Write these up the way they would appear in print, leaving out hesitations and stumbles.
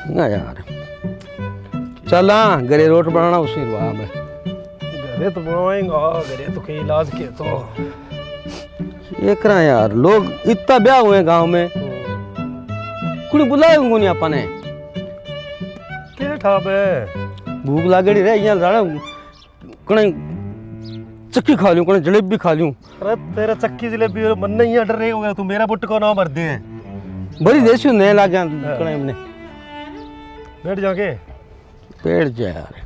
ना यार चला घरे रोट बनाना उसी रुआ में घरे तो बनवाएंगा घरे तो कहीं इलाज के तो ये करा यार लोग इतना ब्याह हुए गांव में कुछ बुलाए नहीं अपने क्या ठाब है भूख लागेड़ी रे यहाँ राणा कहीं चक्की खा लूं कहीं जलेबी खा लूं। अरे तेरा चक्की जलेबी और मन नहीं डर रहे हो गया तू मेरा बुट को ना भर दे बड़ी देसी नए लाग गया कहीं हमने बैठ जाके बैठ जा यार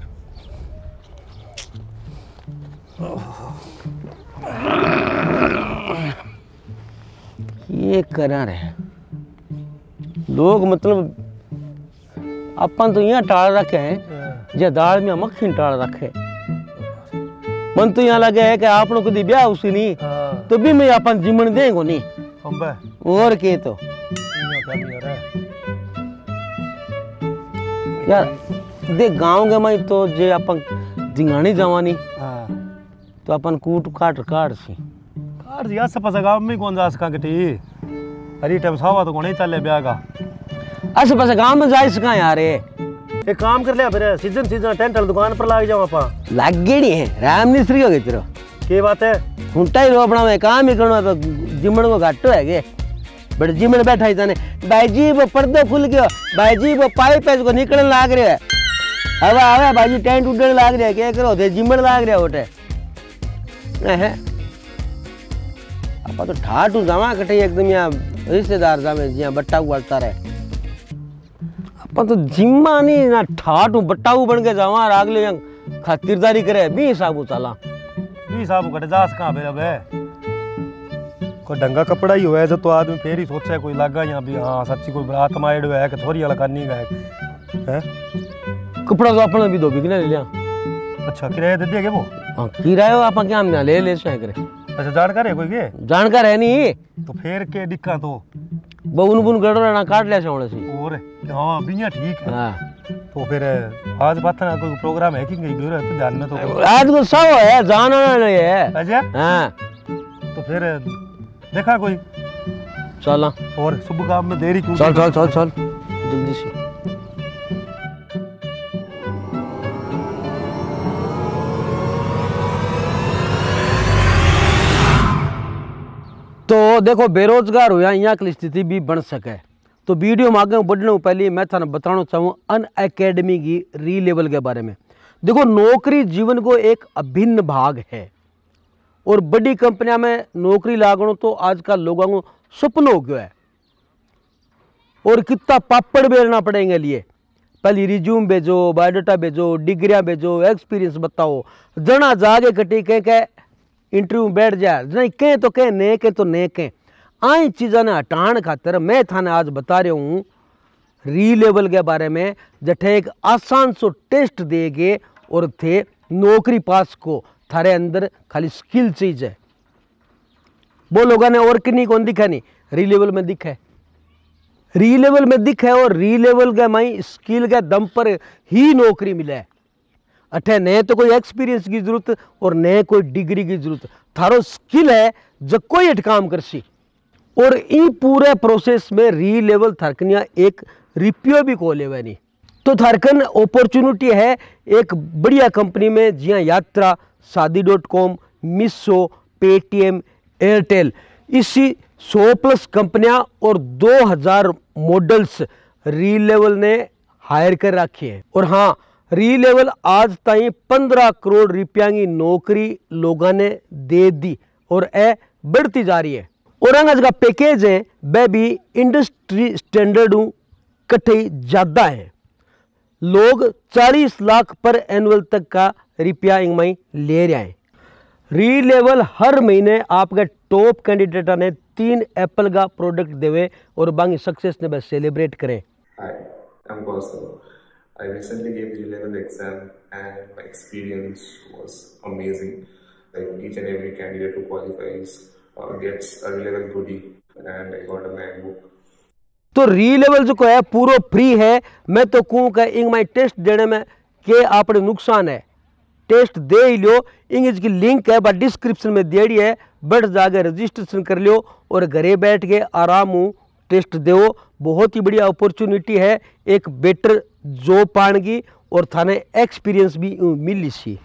ये करा रहे लोग मतलब अपन तो यहाँ टाल रखे हैं जे दाल में मक्खी टाल रखे मन तो यहाँ लगे है कि आप लोग कभी ब्याह उसी नहीं तो भी मैं अपन जिमन देंगो नहीं और के तो यार देख गांव के में तो जे अपन जिंगानी जवानी तो अपन कूट काट सी से पसा गांव में कौन जा सका कटी हरी टाइम सावा तो कोने चले ब्याह का ऐसे पास गांव में जा सका यार एक काम कर लिया फिर सीजन टेंट वाली दुकान पर लाग जाओ आपा लागेड़ी है राम मिस्त्री हो गए तेरो के बात है हुंटा ही रोपना में काम ही करना तो जिमण को घाटो है के बड़े जिमण बैठा ही तने भाई जी वो पर्दो खुल गयो भाई जी वो पाइप है को निकलने लाग रहे है हवा आवे भाई जी टेंट उड़ने लाग रहे है क्या करो थे जिमण लाग रहे होटे है आपा तो ठाटू जावा कटे एकदम यहाँ रिश्तेदार जावे जिया बट्टा उड़ता रहे अपन तो जिम्मा नहीं ना ठाटू बट्टाऊ बन के जावा रागले यहाँ खातिरदारी करे भी हिसाबू चला भी हिसाबू कटे जास कहाँ फिर अब है कोई ढंगा कपड़ा ही हुआ है तो आदमी फिर ही सोचा है कोई लागा यहाँ भी हाँ सच्ची कोई बरात माइड हुआ है कि थोड़ी वाला करनी है कपड़ा तो अपना भी दो बिकने ले लिया अच्छा किराया दे दिया वो हाँ किराया आप क्या हमने ले से करे अच्छा जानकार है कोई के जानकार है नहीं तो फिर के दिक्का तो बउन बुन गड़ना काट लिया से और हाँ बिया ठीक है हाँ तो फिर आज बात ना कोई प्रोग्राम है कि नहीं भी तो ध्यान में तो आज तो सब है जाना नहीं है अच्छा हाँ तो फिर देखा कोई चला और शुभ काम में देरी क्यों चल चल चल चल जल्दी से तो देखो बेरोजगार हुआ यहाँ की स्थिति भी बन सके तो वीडियो में आगे बढ़ने पहले मैं थाने बताना चाहूँ अन अकेडमी की री लेवल के बारे में। देखो नौकरी जीवन को एक अभिन्न भाग है और बड़ी कंपनियां में नौकरी लागणो तो आजकल लोगों को सपना हो गया है और कितना पापड़ बेलना पड़ेंगे लिए पहले रिज्यूम भेजो बायोडाटा भेजो डिग्रियां भेजो एक्सपीरियंस बताओ जना जागे कटी कह इंटरव्यू में बैठ जाए नहीं कह तो कह ने के तो ने के आई चीज़ा ने हटाने खातर मैं थाने आज बता रहा हूँ री लेवल के बारे में जठे एक आसान सो टेस्ट देगे और थे नौकरी पास को थारे अंदर खाली स्किल चीज है वो लोगों ने और किन्हीं कौन दिखा नहीं री लेवल में दिखा है री लेवल में दिखा है और री लेवल के माई स्किल के दम पर ही नौकरी मिला है अठे न तो कोई एक्सपीरियंस की जरूरत और न कोई डिग्री की जरूरत थारो स्किल है जो कोई हट काम कर सी और इन पूरे प्रोसेस में री लेवल थरकनिया एक रिप्यो भी को लेवे नहीं तो थरकन अपॉर्चुनिटी है एक बढ़िया कंपनी में जिया यात्रा शादी.com मिशो पेटीएम एयरटेल इसी 100+ कंपनियां और 2000 मॉडल्स री लेवल ने हायर कर रखी है और हाँ री लेवल आज ताई 15 करोड़ रुपया की नौकरी लोगों ने दे दी और ए बढ़ती जा रही है और आज का पैकेज है वह भी इंडस्ट्री स्टैंडर्ड कटे ज़्यादा है लोग 40 लाख पर एनुअल तक का रुपया इंगमाई ले रहे हैं री लेवल हर महीने आपके टॉप कैंडिडेट ने 3 एप्पल का प्रोडक्ट देवे और बाकी सक्सेस ने बस सेलिब्रेट करें। Hi, I'm Gautam. I recently gave the level exam and my experience was amazing. Like each and every candidate who qualifies gets a level goodie and I got a MacBook. तो री level जो है पूरा free है। मैं तो कहूँ कि इंग माई टेस्ट देने में के आपने नुकसान है टेस्ट दे ही लो इंग्लिश की लिंक है बट डिस्क्रिप्शन में दे दी है बढ़ जाके रजिस्ट्रेशन कर लियो और घरे बैठ के आराम टेस्ट दो, बहुत ही बढ़िया अपॉर्चुनिटी है, एक बेटर जॉब पाने की और थाने एक्सपीरियंस भी मिली सी।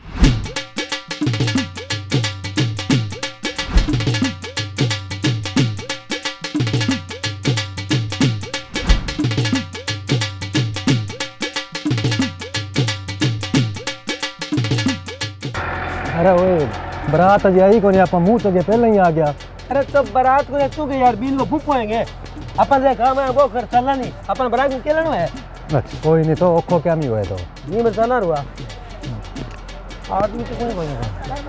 अरे वो बारात अजय आई को नहीं, आप मुंह तो के पहले ही आ गया। अरे तो बारात को तू के यार बीन लो फूकेंगे, अपन से काम है वो कर चलना नहीं, अपन बारात में केलन है। अच्छा कोई नहीं, तो ओखो क्या नहीं हुआ तो नहीं मैं चलना रुआ आदमी तो कोई बनेगा।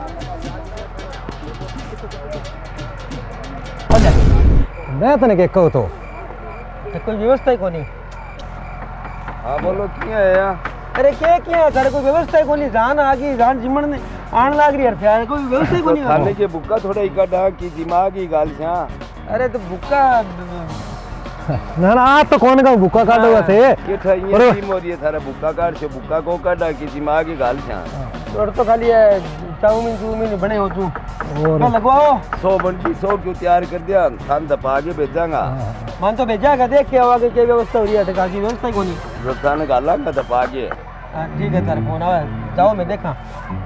मैं तो नहीं के कहो तो कोई व्यवस्था ही कोनी। हाँ बोलो क्या है यार? अरे क्या किया सर, कोई व्यवस्था ही कोनी, जान आ गई, जान जिमण ने आन लाग रही है, कोई व्यवस्था ही कोनी। खाने के बुक्का थोड़ा इकट्ठा की दिमाग की गाल से। अरे तो बुक्का ना ना आप तो कौन का भूखा काटो वैसे ये ये टीम हो रही है थारा बुक्का काट से बुक्का को काटा की दिमाग की गाल से। और तो खाली है चाउमीन बने हो तू और लगवाओ 100 बंटी 100 क्यों तैयार कर दिया, थान दपा के भेजांगा। मान तो भेजागा, देख के आगे क्या व्यवस्था हो रही है, तो की व्यवस्था ही कोनी। रतान गाला का दपा के। हां ठीक है, तार फोन आवे, जाओ मैं देखा।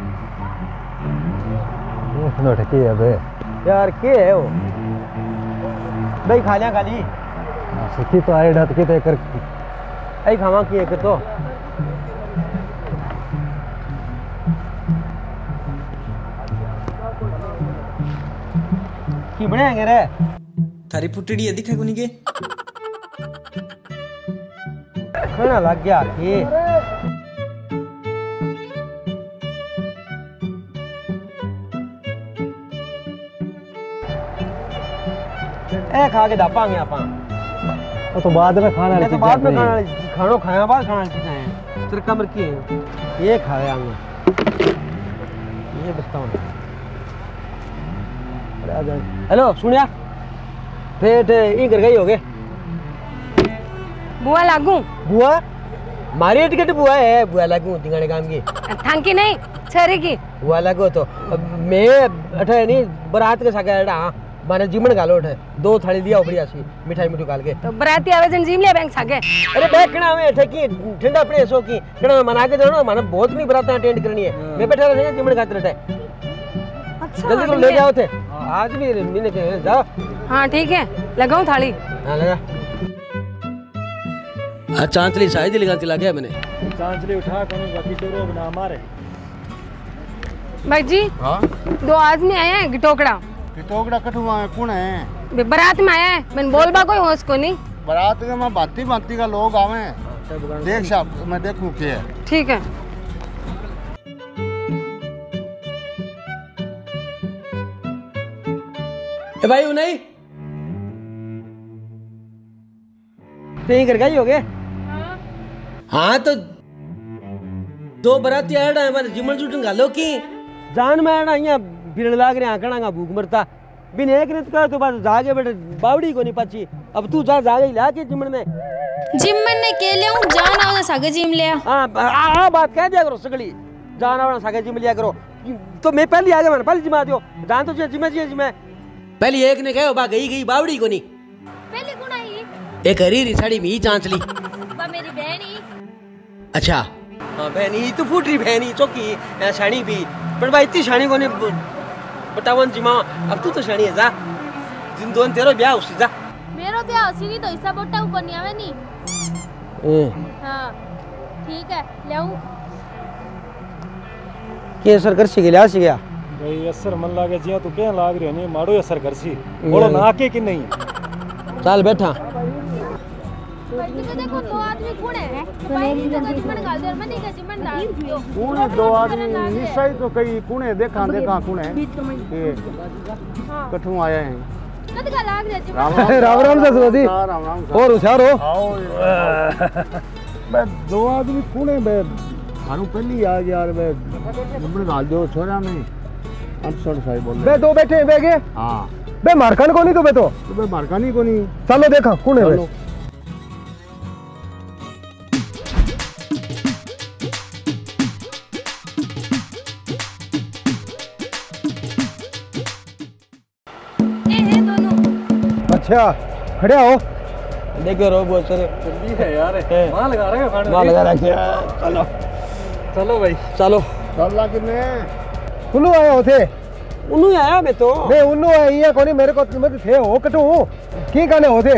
नो ठकी है बे यार के है वो भाई, खा लिया खाली सखी तो आए डट के ते कर आई खावा की एक तो की बनाएंगे रे थारी पुटड़ी है दिखा कोनी के खाना लग गया के ए खा के दापांगे अपन। वो तो बाद में खाना तो बाद में खाना खाया बाद खाना चीजें हैं तेरे कमर की है ये खाया आऊंगा ये बताओ। हेलो सुनिया फिर ये कर गई हो गए बुआ लागू बुआ मारी टिकट बुआ है बुआ लागू दिगाड़े काम की थांकी नहीं छरी की बुआ लागू तो मैं अठे नहीं बारात के सागे एडा माने जीमन गालो उठे 2 थाली दिया बढ़िया सी मिठाई मिठू गाल के तो बराती आवे जन जीम ले बैंक सागे। अरे बैठना में ठकी ठंडा अपने सो की कणा मना के जानो माने बहुत नहीं बरात अटेंड करनी है मैं बैठा रहेगा जीमन खातिर उठे। अच्छा जल्दी करो ले जाओ थे आज भी मिलने के जाओ। हाँ ठीक है लगाऊं थाली। हाँ लगा चांचली शायद ही लगाती लगा मैंने चांचली उठा करूं बाकी चोरो बना मारे। भाई जी हाँ 2 आदमी आए हैं गिटोकड़ा टोकड़ा कटुआ है कौन है? बारात में आया है मैंने बोलबा कोई होश को नहीं। बारात में मैं भांति भांति का लोग आवे देख साहब मैं देखूं क्या है। ठीक है ए भाई नहीं नहीं कर गई हो गए। हाँ तो 2 बराती आड़ा है मारे जिमल जुटन गालो की जान में आड़ा यहाँ फिर लाग रहे आंकड़ा भूख मरता बिन एक रित का तो बस जागे बेटे बावड़ी को नहीं पाची। अब तू जा जागे ला के जिमन में जिमन ने के लिया हूं जान आवना सागे जिम लिया। हां बात कह दिया करो सगली जान आवना सागे जिम लिया करो तो मैं पहले आ गया मैंने पहले जिमा दियो जान तो जिमे पहले एक ने कहो बा गई बावड़ी को नहीं पहले कौन आई? एक हरी साड़ी में चांच ली बा मेरी बहनी। अच्छा हाँ बहनी तू फूट रही बहनी चौकी शानी भी पर भाई इतनी शानी को नहीं बतावन जिमा अब तू तो शानी है जा जिन दोन तेरो ब्याह उसी जा मेरो ब्याह उसी नहीं तो हिस्सा बोटा ऊपर नहीं आवे नहीं। हां ठीक है लेऊ के असर कर सी गया सी गया भाई असर मन लागे जिया तू के लाग रही नहीं माड़ो असर करसी बोलो ना के कि नहीं चल बैठा भाई तो देखो 2 आदमी कौन है भाई की जगह जिमन गाल दे मैंने का जिमन डाल दियो कौन है 2 आदमी निशाई तो कई कौन है देखा कौन है ये कठू आया है कद का लाग रहा राम राम राम से सुधी राम राम और होशियार हो आओ बे 2 आदमी कौन है बे थानू पहली आ गया यार बे जिमन गाल दो छोरा में 800 साई बोल बे 2 बैठे बेगे हां बे मारकन को नहीं तो बे तो बे मारकानी को नहीं चलो देखा कौन है बे ए है दोनों। अच्छा खड़े हो देखो रो बहुत सारे जल्दी है यार वहां लगा रहे हैं खाने वहाँ लगा रखे चलो चलो भाई चलो चल किने कुनु आया होते उन्होंने आया मैं तो मैं उन्नु आया ये कोनी मेरे को मत थे हो कटू की गाने होते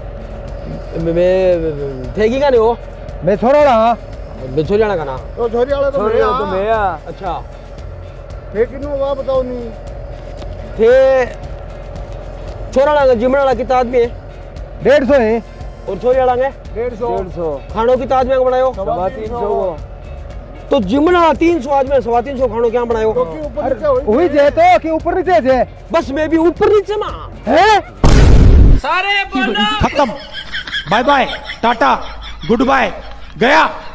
मैं थे की गाने हो मैं छोरा रहा मैं छोरी आना गाना तो छोरी वाला तो मैं अच्छा थे किनु वा बताओ नी थे छोरा वाला जिमड़ा वाला कितना आदमी है 150 है और छोरी वाला है 150 खानों की ताज में बनायो 350 तो जिमना 300 आदमी 350 खानों क्या बनायो वही जे तो कि ऊपर नीचे जे बस मैं भी ऊपर नीचे में है खत्म bye bye tata good bye गया